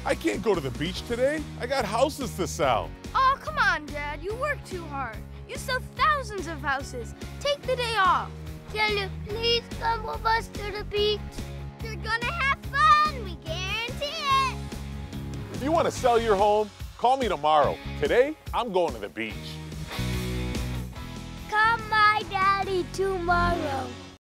I can't go to the beach today. I got houses to sell. Oh, come on, Dad. You work too hard. You sell thousands of houses. Take the day off. Can you please come with us to the beach? You're gonna have fun. We guarantee it. If you want to sell your home, call me tomorrow. Today, I'm going to the beach. Come, my daddy, tomorrow.